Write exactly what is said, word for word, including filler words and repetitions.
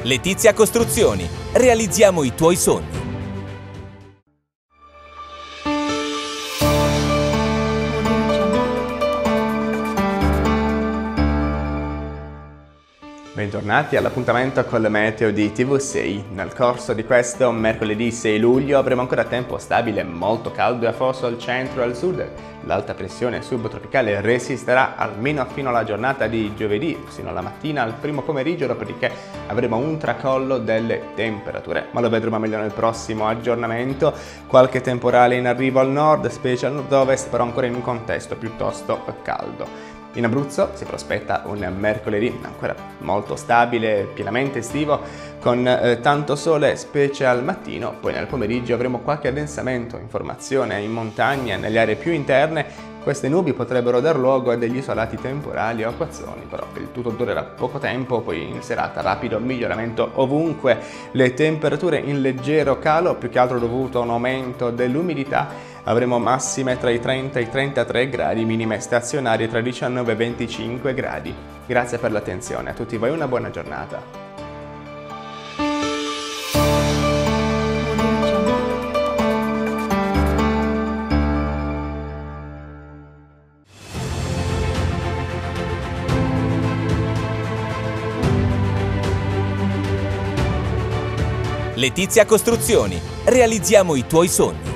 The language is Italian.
Letizia Costruzioni. Realizziamo i tuoi sogni. Bentornati all'appuntamento con le meteo di T V sei. Nel corso di questo mercoledì sei luglio avremo ancora tempo stabile, molto caldo e afoso al centro e al sud. L'alta pressione subtropicale resisterà almeno fino alla giornata di giovedì, sino alla mattina al primo pomeriggio, dopodiché avremo un tracollo delle temperature. Ma lo vedremo meglio nel prossimo aggiornamento. Qualche temporale in arrivo al nord, specie al nord-ovest, però ancora in un contesto piuttosto caldo. In Abruzzo si prospetta un mercoledì ancora molto stabile, pienamente estivo, con eh, tanto sole specie al mattino, poi nel pomeriggio avremo qualche addensamento in formazione in montagna, nelle aree più interne. Queste nubi potrebbero dar luogo a degli isolati temporali o acquazzoni, però il tutto durerà poco tempo, poi in serata rapido miglioramento ovunque. Le temperature in leggero calo, più che altro dovuto a un aumento dell'umidità. Avremo massime tra i trenta e i trentatré gradi, minime stazionarie tra i diciannove e i venticinque gradi. Grazie per l'attenzione, a tutti voi una buona giornata. Letizia Costruzioni. Realizziamo i tuoi sogni.